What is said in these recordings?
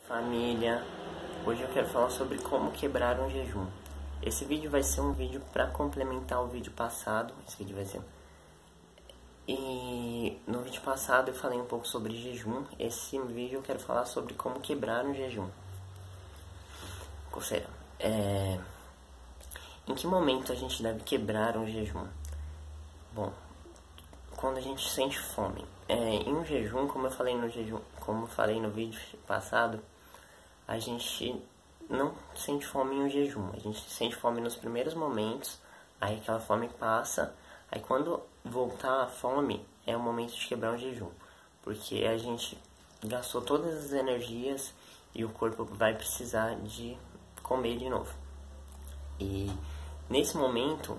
família. Hoje eu quero falar sobre como quebrar um jejum. Esse vídeo vai ser um vídeo para complementar o vídeo passado. Esse vídeo vai ser... E no vídeo passado eu falei um pouco sobre jejum. Esse vídeo eu quero falar sobre como quebrar um jejum. Ou seja, em que momento a gente deve quebrar um jejum? Bom, quando a gente sente fome. Em um jejum, como eu falei no vídeo passado, a gente não sente fome em um jejum. A gente sente fome nos primeiros momentos, aí aquela fome passa, aí quando voltar a fome, é o momento de quebrar um jejum. Porque a gente gastou todas as energias e o corpo vai precisar de comer de novo. E nesse momento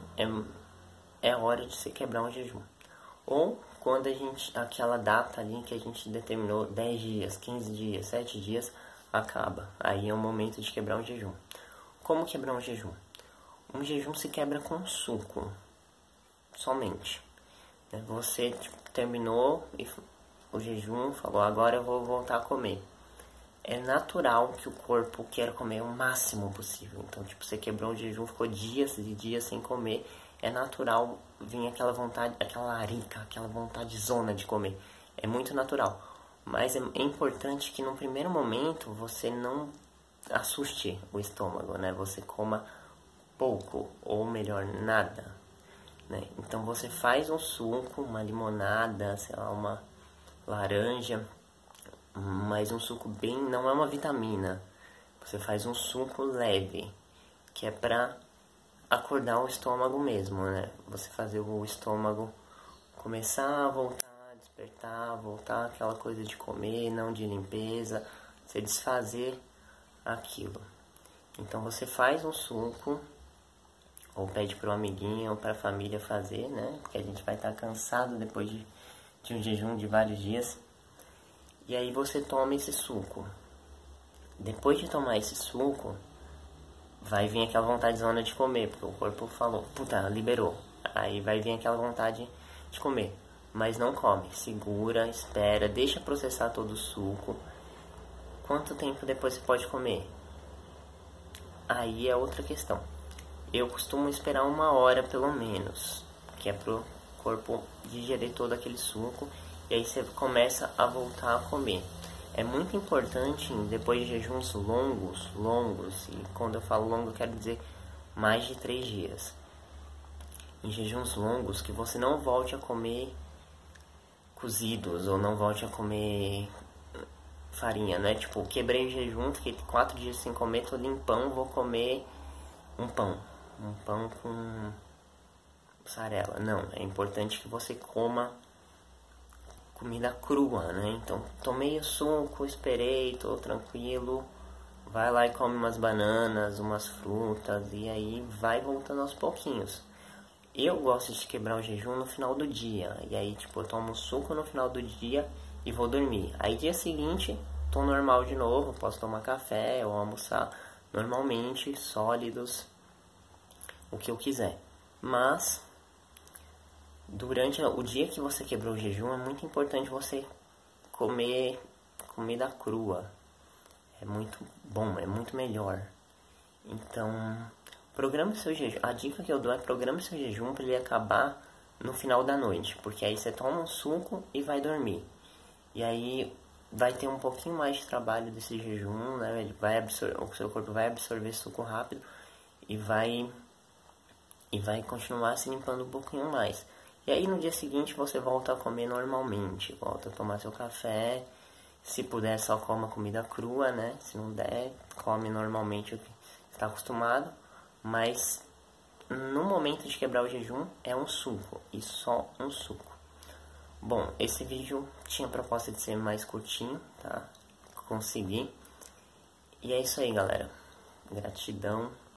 é hora de se quebrar um jejum. Ou quando aquela data ali que a gente determinou, 10 dias, 15 dias, 7 dias, acaba. Aí é o momento de quebrar um jejum. Como quebrar um jejum? Um jejum se quebra com suco, somente. Você terminou o jejum, falou, agora eu vou voltar a comer. É natural que o corpo queira comer o máximo possível. Então, você quebrou o jejum, ficou dias e dias sem comer. É natural vir aquela vontade, aquela arica, aquela vontade zona de comer. É muito natural. Mas é importante que no primeiro momento você não assuste o estômago, né? Você coma pouco, ou melhor, nada, né? Então você faz um suco, uma limonada, sei lá, uma laranja, mas um suco bem, não é uma vitamina. Você faz um suco leve, que é pra acordar o estômago mesmo, né? Você fazer o estômago começar a voltar, despertar, voltar aquela coisa de comer, não de limpeza, você desfazer aquilo. Então você faz um suco, ou pede para um amiguinho ou para a família fazer, né? Porque a gente vai estar cansado depois de um jejum de vários dias. E aí você toma esse suco. Depois de tomar esse suco, vai vir aquela vontadezona de comer, porque o corpo falou, puta, liberou. Aí vai vir aquela vontade de comer, mas não come, segura, espera, deixa processar todo o suco. Quanto tempo depois você pode comer? Aí é outra questão. Eu costumo esperar 1 hora pelo menos, que é pro corpo digerir todo aquele suco, e aí você começa a voltar a comer. É muito importante, depois de jejuns longos, e quando eu falo longo eu quero dizer mais de 3 dias. Em jejuns longos, que você não volte a comer cozidos, ou não volte a comer farinha, né? Tipo, quebrei o jejum, fiquei 4 dias sem comer, tô limpão, vou comer um pão com mussarela. Não, é importante que você coma comida crua, né? Então, tomei o suco, esperei, tô tranquilo. Vai lá e come umas bananas, umas frutas, e aí vai voltando aos pouquinhos. Eu gosto de quebrar o jejum no final do dia. E aí, eu tomo suco no final do dia e vou dormir. Aí, dia seguinte, tô normal de novo. Posso tomar café ou almoçar normalmente, sólidos, o que eu quiser. Mas durante o dia que você quebrou o jejum, é muito importante você comer comida crua. É muito bom, é muito melhor. Então, programe seu jejum. A dica que eu dou é programe seu jejum para ele acabar no final da noite. Porque aí você toma um suco e vai dormir. E aí vai ter um pouquinho mais de trabalho desse jejum, né? Ele vai o seu corpo vai absorver suco rápido e vai continuar se limpando um pouquinho mais. E aí no dia seguinte você volta a comer normalmente, volta a tomar seu café. Se puder, só coma comida crua, né? Se não der, come normalmente o que está acostumado. Mas no momento de quebrar o jejum, é um suco, e só um suco. Bom, esse vídeo tinha a proposta de ser mais curtinho, tá? Consegui. E é isso aí, galera. Gratidão.